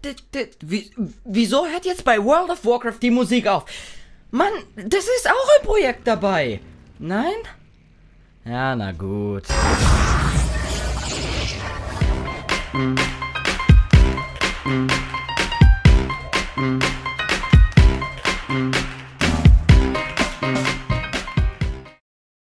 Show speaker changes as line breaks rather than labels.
Wieso hört jetzt bei World of Warcraft die Musik auf? Mann, das ist auch ein Projekt dabei. Nein? Ja, na gut.